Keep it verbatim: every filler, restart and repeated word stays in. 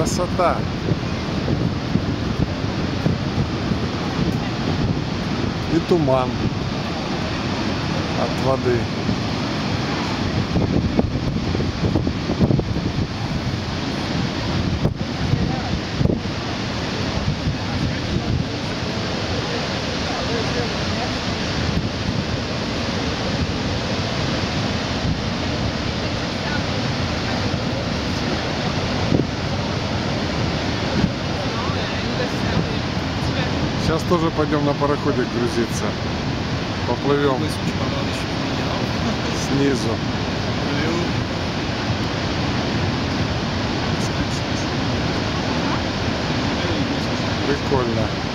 Красота. И туман от воды. Сейчас тоже пойдем на пароходе грузиться. Поплывем снизу. Прикольно.